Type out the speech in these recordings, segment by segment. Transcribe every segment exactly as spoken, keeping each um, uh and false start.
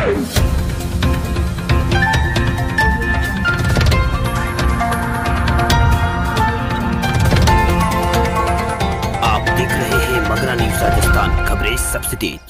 आप देख रहे हैं मगरा न्यूज राजस्थान, खबरें सबसे तेज।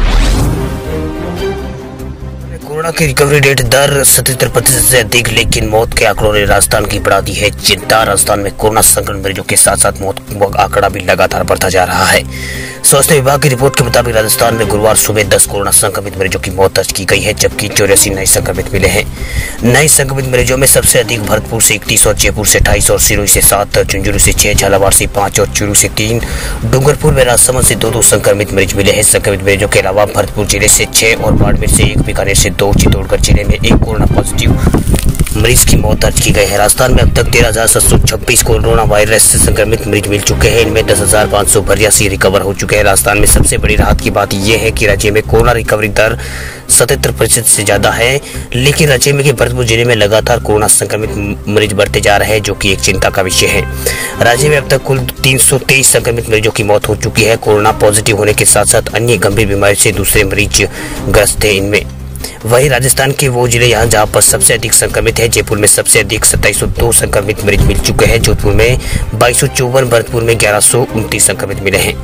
कोरोना की रिकवरी रेट दर सतहत्तर प्रतिशत से अधिक, लेकिन मौत के आंकड़ों ने राजस्थान की बढ़ा दी है चिंता। राजस्थान में कोरोना संक्रमित मरीजों के साथ साथ मौत का आंकड़ा भी लगातार बढ़ता जा रहा है। स्वास्थ्य विभाग की रिपोर्ट के मुताबिक राजस्थान में गुरुवार सुबह दस कोरोना संक्रमित मरीजों की मौत दर्ज की गई है, जबकि चौरासी नए संक्रमित मिले हैं। नए संक्रमित मरीजों में सबसे अधिक भरतपुर से इकतीस और जयपुर से अट्ठाईस और सिरोही से सात, झुंझुनू से छह, झालावाड़ से पांच और चूरू से तीन, डूंगरपुर में राजसमंद से दो दो संक्रमित मरीज मिले हैं। संक्रमित मरीजों के अलावा भरतपुर जिले से छह और बाड़मेर से एक, बीकानेर से दो, चित्तौड़गढ़ जिले में एक कोरोना पॉजिटिव मरीज की मौत दर्ज की गई है। राजस्थान में अब तक तेरह हजार सात सौ छब्बीस कोरोना वायरस से संक्रमित मरीज मिल चुके हैं। इनमें दस हजार पाँच सौ बयासी रिकवर हो चुके हैं। राजस्थान में सबसे बड़ी राहत की बात यह है कि राज्य में कोरोना रिकवरी दर सतहत्तर प्रतिशत से ज्यादा है, लेकिन राज्य में के भरतपुर जिले में लगातार कोरोना संक्रमित मरीज बढ़ते जा रहे हैं, जो कि एक चिंता का विषय है। राज्य में अब तक कुल तीन सौ तेईस संक्रमित मरीजों की मौत हो चुकी है। कोरोना पॉजिटिव होने के साथ साथ अन्य गंभीर बीमारी से दूसरे मरीज ग्रस्त है। इनमें वही राजस्थान के वो जिले यहाँ जहाँ पर सबसे अधिक संक्रमित है। जयपुर में सबसे अधिक सत्ताईस सौ दो संक्रमित मरीज मिल चुके हैं। जोधपुर में बाईस सौ चौवन, भरतपुर में ग्यारह सौ उनतीस संक्रमित मिले हैं।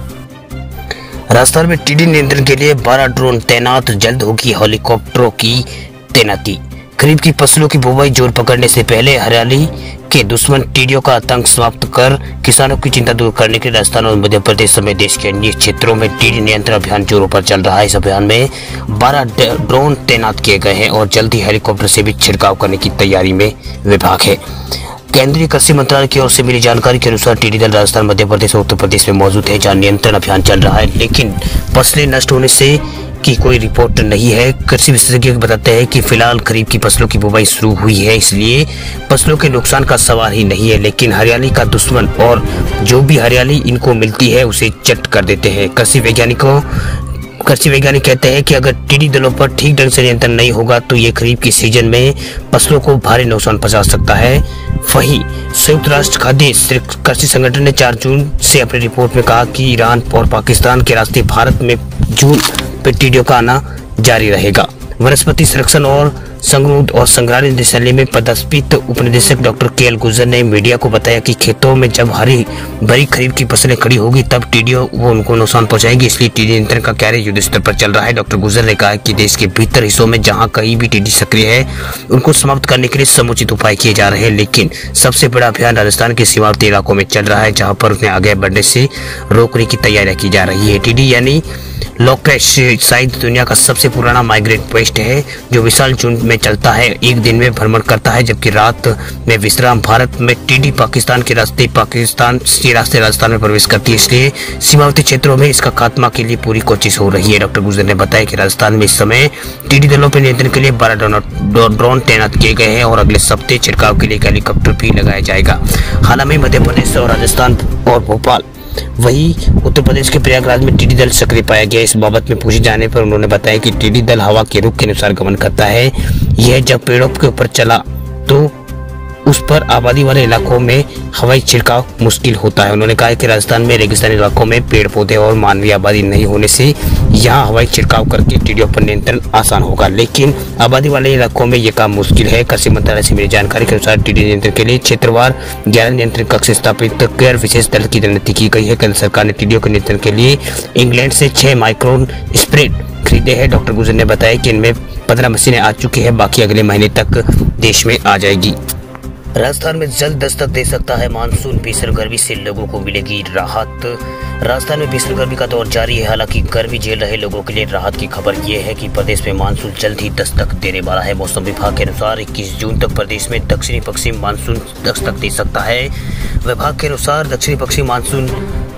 राजस्थान में टीडी नियंत्रण के लिए बारह ड्रोन तैनात, जल्द होगी हेलीकॉप्टरों की तैनाती। खरीफ की फसलों की बुवाई जोर पकड़ने से पहले हरियाली के दुश्मन टीडियों का आतंक समाप्त कर किसानों की चिंता दूर करने के लिए राजस्थान और मध्य प्रदेश समेत देश के अन्य क्षेत्रों में टीडी नियंत्रण अभियान जोरों पर चल रहा है। इस अभियान में बारह ड्रोन तैनात किए गए हैं और जल्द ही हेलीकॉप्टर से भी छिड़काव करने की तैयारी में विभाग है। केंद्रीय कृषि मंत्रालय की ओर से मिली जानकारी के अनुसार टिड्डी दल राजस्थान, मध्य प्रदेश और उत्तर प्रदेश में मौजूद है, जहां नियंत्रण अभियान चल रहा है, लेकिन फसलें नष्ट होने से की कोई रिपोर्ट नहीं है। कृषि विशेषज्ञ बताते हैं कि फिलहाल खरीफ की फसलों की बुवाई शुरू हुई है, इसलिए फसलों के नुकसान का सवाल ही नहीं है, लेकिन हरियाली का दुश्मन और जो भी हरियाली इनको मिलती है उसे चट कर देते हैं। कृषि वैज्ञानिकों कृषि वैज्ञानिक कहते हैं कि अगर टिड्डी दलों पर ठीक ढंग से नियंत्रण नहीं होगा तो ये खरीफ की सीजन में फसलों को भारी नुकसान पहुंचा सकता है। वहीं संयुक्त राष्ट्र खाद्य कृषि संगठन ने चार जून से अपनी रिपोर्ट में कहा कि ईरान और पाकिस्तान के रास्ते भारत में जून पे टिड्डियों का आना जारी रहेगा। वनस्पति संरक्षण और संगरोध और संग्रहालय निदेशालय में पदस्थापित उपनिदेशक डॉक्टर के एल गुर्जर ने मीडिया को बताया कि खेतों में जब हरी भरी खरीफ की फसलें खड़ी होगी तब टिड्डियों वो उनको नुकसान पहुंचाएगी, इसलिए टिड्डी नियंत्रण का कार्य युद्ध स्तर पर चल रहा है। डॉक्टर गुर्जर ने कहा कि देश के भीतर हिस्सों में जहां कहीं भी टिड्डी सक्रिय है उनको समाप्त करने के लिए समुचित उपाय किए जा रहे हैं, लेकिन सबसे बड़ा अभियान राजस्थान के सीमावर्ती इलाकों में चल रहा है, जहाँ पर उन्हें आगे बढ़ने से रोकने की तैयारियां की जा रही है। टिड्डी यानी लोकरेश शायद दुनिया का सबसे पुराना माइग्रेट पेस्ट है, जो विशाल झुंड में चलता है, एक दिन में भ्रमण करता है जबकि रात में विश्राम। भारत में टिड्डी पाकिस्तान के रास्ते पाकिस्तान के रास्ते राजस्थान में प्रवेश करती है, इसलिए सीमावर्ती क्षेत्रों में इसका खात्मा के लिए पूरी कोशिश हो रही है। डॉक्टर गुर्जर ने बताया कि राजस्थान में इस समय टिड्डी दलों पर नियंत्रण के लिए बारह ड्रोन तैनात किए गए हैं और अगले सप्ताह छिड़काव के लिए एक हेलीकॉप्टर भी लगाया जाएगा। हालांकि मध्य प्रदेश और राजस्थान और भोपाल वही उत्तर प्रदेश के प्रयागराज में टिड्डी दल सक्रिय पाया गया। इस बाबत में पूछे जाने पर उन्होंने बताया कि टिड्डी दल हवा के रुख के अनुसार गमन करता है। यह जब पेड़ों के ऊपर चला तो उस पर आबादी वाले इलाकों में हवाई छिड़काव मुश्किल होता है। उन्होंने कहा कि राजस्थान में रेगिस्तानी इलाकों में पेड़ पौधे और मानवीय आबादी नहीं होने से यहाँ हवाई छिड़काव करके टिड्डियों पर नियंत्रण आसान होगा, लेकिन आबादी वाले इलाकों में यह काम मुश्किल है। कृषि मंत्रालय से मिली जानकारी के अनुसार टिड्डी नियंत्रण के लिए क्षेत्रवार ग्यारह नियंत्रण कक्ष स्थापित कर विशेष दल की रणनीति की गई है। केंद्र सरकार ने टिड्डियों के नियंत्रण के लिए इंग्लैंड से छह माइक्रोन स्प्रे खरीदे हैं। डॉक्टर गुर्जर ने बताया कि इनमें पंद्रह मशीनें आ चुकी है, बाकी अगले महीने तक देश में आ जाएगी। राजस्थान में जल्द दस्तक दे सकता है मानसून, भीषण गर्मी से लोगों को मिलेगी राहत। राजस्थान में भीषण गर्मी का दौर जारी है, हालांकि गर्मी झेल रहे लोगों के लिए राहत की खबर यह है कि प्रदेश में मानसून जल्द ही दस्तक देने वाला है। मौसम विभाग के अनुसार इक्कीस जून तक प्रदेश में दक्षिणी पश्चिम मानसून दस्तक दे सकता है। विभाग के अनुसार दक्षिणी पश्चिम मानसून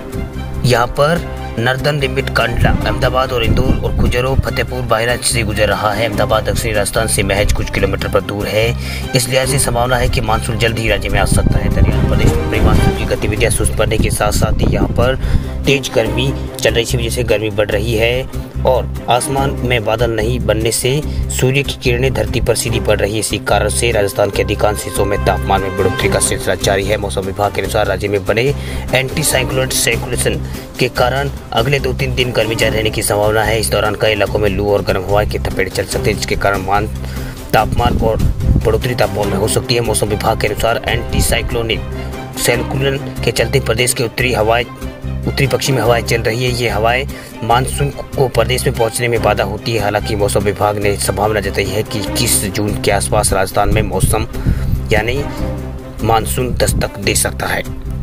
यहाँ पर नर्दन लिमिट कांडला, अहमदाबाद और इंदौर और खुजरो फतेहपुर बहराइच से गुजर रहा है। अहमदाबाद दक्षिणी राजस्थान से महज कुछ किलोमीटर पर दूर है, इस लिहाज से संभावना है कि मानसून जल्द ही राज्य में आ सकता है। दरमियान प्रदेश में प्री मानसून की गतिविधियां सुस्त पड़ने के साथ साथ ही यहाँ पर तेज गर्मी चल रही है, वजह से गर्मी बढ़ रही है। और आसमान में बादल नहीं बनने से सूर्य की किरणें धरती पर सीधी पड़ रही है। इसी कारण से राजस्थान के अधिकांश हिस्सों में तापमान में बढ़ोतरी का सिलसिला जारी है। मौसम विभाग के अनुसार राज्य में बने एंटी साइक्लोन सर्कुलेशन के कारण अगले दो तीन दिन गर्मी जारी रहने की संभावना है। इस दौरान कई इलाकों में लू और गर्म हवाएं की थपेड़े चल सकते हैं, जिसके कारण मान तापमान और बढ़ोतरी तापमान में हो सकती है। मौसम विभाग के अनुसार एंटी साइक्लोनिक सर्कुलेशन के चलते प्रदेश के उत्तरी हवाएं उत्तरी पश्चिमी हवाएं चल रही है। ये हवाएं मानसून को प्रदेश में पहुंचने में बाधा होती है। हालांकि मौसम विभाग ने संभावना जताई है कि इक्कीस जून के आसपास राजस्थान में मौसम यानी मानसून दस्तक दे सकता है।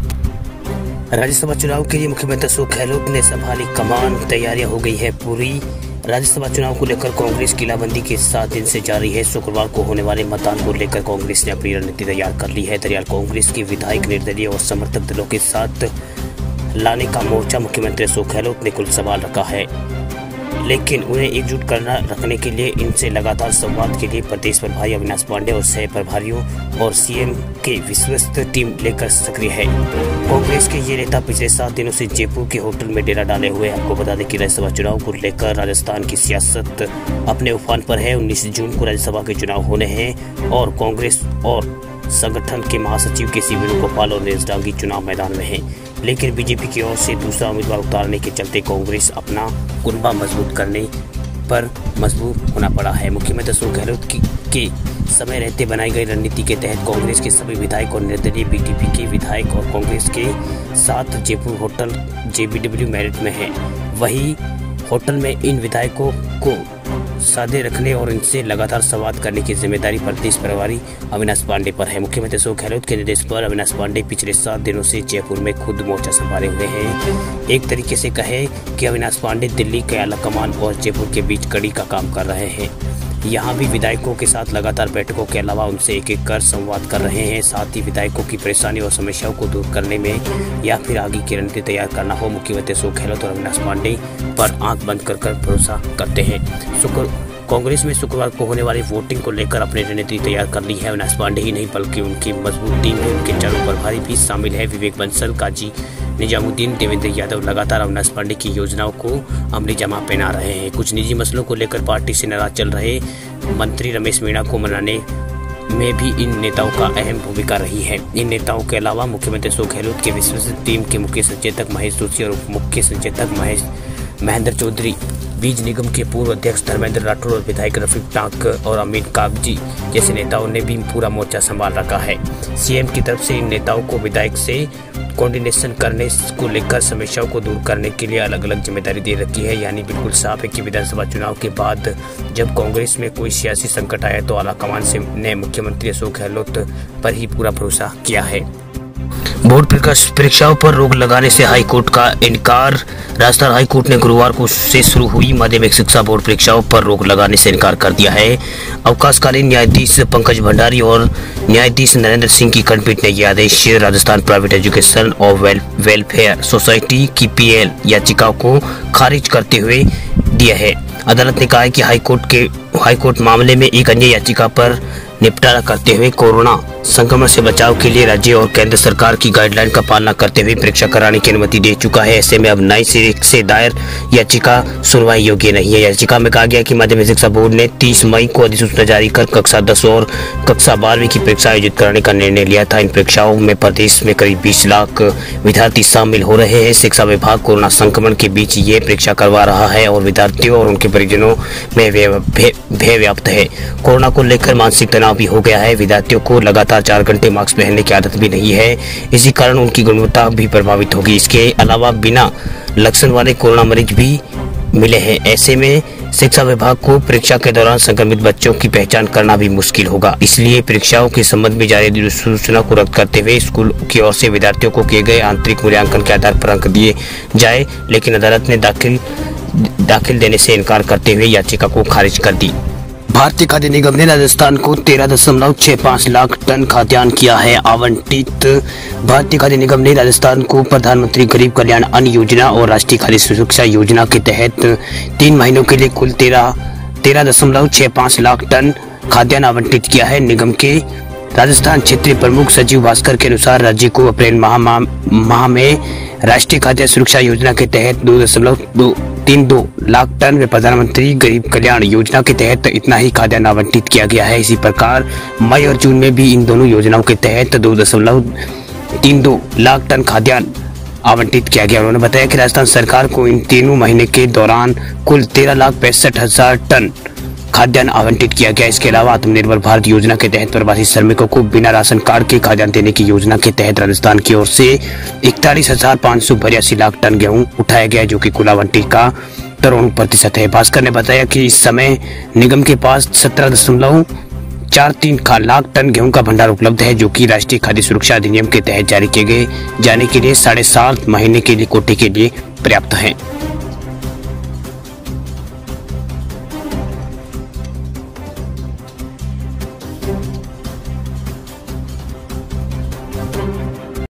राज्यसभा चुनाव के लिए मुख्यमंत्री अशोक गहलोत ने संभाली कमान, तैयारियां हो गई है पूरी। राज्यसभा चुनाव को लेकर कांग्रेस किलाबंदी के सात दिन से जारी है। शुक्रवार को होने वाले मतदान को लेकर कांग्रेस ने अपनी रणनीति तैयार कर ली है। दरअसल कांग्रेस के विधायक, निर्दलीय और समर्थक दलों के साथ लाने का मोर्चा मुख्यमंत्री अशोक गहलोत ने कुल सवाल रखा है, लेकिन उन्हें एकजुट करना रखने के लिए इनसे लगातार संवाद के लिए प्रदेश प्रभारी अविनाश पांडे और सह प्रभारियों और सीएम के विश्वस्त टीम लेकर सक्रिय है। कांग्रेस के ये नेता पिछले सात दिनों से जयपुर के होटल में डेरा डाले हुए। आपको बता दें कि राज्यसभा चुनाव को लेकर राजस्थान की सियासत अपने उफान पर है। उन्नीस जून को राज्यसभा के चुनाव होने हैं और कांग्रेस और संगठन के महासचिव के सी वेणुगोपाल और नरेश डांगी चुनाव मैदान में है, लेकिन बीजेपी की ओर से दूसरा उम्मीदवार उतारने के चलते कांग्रेस अपना कुनबा मजबूत करने पर मजबूर होना पड़ा है। मुख्यमंत्री अशोक गहलोत के समय रहते बनाई गई रणनीति के तहत कांग्रेस के सभी विधायक और निर्दलीय बीटीपी के विधायक और कांग्रेस के साथ जयपुर होटल जेबीडब्ल्यू मैरिट में है। वही होटल में इन विधायकों को सादे रखने और इनसे लगातार संवाद करने की जिम्मेदारी प्रदेश प्रभारी अविनाश पांडे पर है। मुख्यमंत्री अशोक गहलोत के निर्देश पर अविनाश पांडे पिछले सात दिनों से जयपुर में खुद मोर्चा संभाले हुए हैं। एक तरीके से कहे कि अविनाश पांडे दिल्ली के आला कमान और जयपुर के बीच कड़ी का काम कर रहे हैं। यहाँ भी विधायकों के साथ लगातार बैठकों के अलावा उनसे एक एक कर संवाद कर रहे हैं। साथ ही विधायकों की परेशानी और समस्याओं को दूर करने में या फिर आगे की रणनीति तैयार करना हो, मुख्यमंत्री अशोक गहलोत और अविनाश पांडे पर आंख बंद कर कर भरोसा करते हैं। शुक्र कांग्रेस में शुक्रवार को होने वाली वोटिंग को लेकर अपनी रणनीति तैयार कर ली है। अविनाश पांडे ही नहीं बल्कि उनकी मजबूत टीम में उनके चारों प्रभारी भी शामिल है। विवेक बंसल, काजी निजामुद्दीन, देवेंद्र यादव लगातार अविनाश पांडे की योजनाओं को अमली जमा पहना रहे हैं। कुछ निजी मसलों को लेकर पार्टी से नाराज चल रहे मंत्री रमेश मीणा को मनाने में भी इन नेताओं का अहम भूमिका रही है। इन नेताओं के अलावा मुख्यमंत्री अशोक गहलोत के विश्वस्त टीम के मुख्य सचेतक महेश जोशी और उप मुख्य सचेतक महेश महेंद्र चौधरी, बीज निगम के पूर्व अध्यक्ष धर्मेंद्र राठौर और विधायक रफीक टाक और अमीन कागजी जैसे नेताओं ने भी पूरा मोर्चा संभाल रखा है। सीएम की तरफ से इन नेताओं को विधायक से कोऑर्डिनेशन करने को लेकर समस्याओं को दूर करने के लिए अलग अलग जिम्मेदारी दे रखी है। यानी बिल्कुल साफ है कि विधानसभा चुनाव के बाद जब कांग्रेस में कोई सियासी संकट आया तो आला कमान से ने मुख्यमंत्री अशोक गहलोत पर ही पूरा भरोसा किया है। बोर्ड परीक्षाओं पर रोक लगाने से हाईकोर्ट का इनकार। राजस्थान हाईकोर्ट ने गुरुवार को से शुरू हुई माध्यमिक शिक्षा बोर्ड परीक्षाओं पर रोक लगाने से इनकार कर दिया है। अवकाशकालीन न्यायाधीश पंकज भंडारी और न्यायाधीश नरेंद्र सिंह की खंडपीठ ने यह आदेश राजस्थान प्राइवेट एजुकेशन और वेल, वेलफेयर सोसाइटी की पीएल याचिका को खारिज करते हुए दिया है। अदालत ने कहा है कि हाईकोर्ट के हाईकोर्ट मामले में एक अन्य याचिका पर निपटारा करते हुए कोरोना संक्रमण से बचाव के लिए राज्य और केंद्र सरकार की गाइडलाइन का पालना करते हुए परीक्षा कराने की अनुमति दे चुका है। ऐसे में अब नई सिरे से दायर याचिका सुनवाई योग्य नहीं है। याचिका में कहा गया कि माध्यमिक शिक्षा बोर्ड ने तीस मई को अधिसूचना जारी कर कक्षा दस और कक्षा बारहवीं की परीक्षा आयोजित कराने का निर्णय लिया था। इन परीक्षाओं में प्रदेश में करीब बीस लाख विद्यार्थी शामिल हो रहे हैं। शिक्षा विभाग कोरोना संक्रमण के बीच ये परीक्षा करवा रहा है और विद्यार्थियों और उनके परिजनों में भय व्याप्त है। कोरोना को लेकर मानसिक तनाव भी हो गया है। विद्यार्थियों को लगातार चार घंटे मास्क पहनने की आदत भी नहीं है। इसी कारण उनकी गुणवत्ता भी प्रभावित होगी। इसके अलावा बिना लक्षण वाले कोरोना मरीज भी मिले हैं। ऐसे में शिक्षा विभाग को परीक्षा के दौरान संक्रमित बच्चों की पहचान करना भी मुश्किल होगा। इसलिए परीक्षाओं के संबंध में जारी अधिसूचना को रद्द करते हुए स्कूल की ओर से विद्यार्थियों को किए गए आंतरिक मूल्यांकन के आधार पर अंक दिए जाए, लेकिन अदालत ने दाखिल दाखिल देने से इनकार करते हुए याचिका को खारिज कर दी। भारतीय खाद्य निगम ने राजस्थान को तेरह दशमलव छह पाँच लाख टन खाद्यान्न किया है आवंटित। भारतीय खाद्य निगम ने राजस्थान को प्रधानमंत्री गरीब कल्याण अन्न योजना और राष्ट्रीय खाद्य सुरक्षा योजना के तहत तीन महीनों के लिए कुल तेरह तेरह दशमलव छह पाँच लाख टन खाद्यान्न आवंटित किया है। निगम के राजस्थान क्षेत्रीय प्रमुख सचिव भास्कर के अनुसार राज्य को अप्रैल माह माह में राष्ट्रीय खाद्य सुरक्षा योजना के तहत दो दशमलव दो तीन दो लाख टन व प्रधानमंत्री गरीब कल्याण योजना के तहत इतना ही खाद्यान्न आवंटित किया गया है। इसी प्रकार मई और जून में भी इन दोनों योजनाओं के तहत दो दशमलव तीन दो लाख टन खाद्यान्न आवंटित किया गया। उन्होंने बताया कि राजस्थान सरकार को इन तीनों महीने के दौरान कुल तेरह लाख पैंसठ हजार टन खाद्यान्न आवंटित किया गया। इसके अलावा आत्मनिर्भर भारत योजना के तहत प्रवासी श्रमिकों को बिना राशन कार्ड के खाद्यान्न देने की योजना के तहत राजस्थान की ओर से इकतालीस हजार पाँच सौ बयासी लाख टन गेहूं उठाया गया, जो कि कुल आवंटित का तिरानवे प्रतिशत है। भास्कर ने बताया कि इस समय निगम के पास सत्रह दशमलव चार तीन लाख टन गेहूं का भंडार उपलब्ध है, जो कि राष्ट्रीय खाद्य सुरक्षा अधिनियम के तहत जारी किए गए जाने के लिए साढ़े सात महीने के लिए कोटे के लिए पर्याप्त है।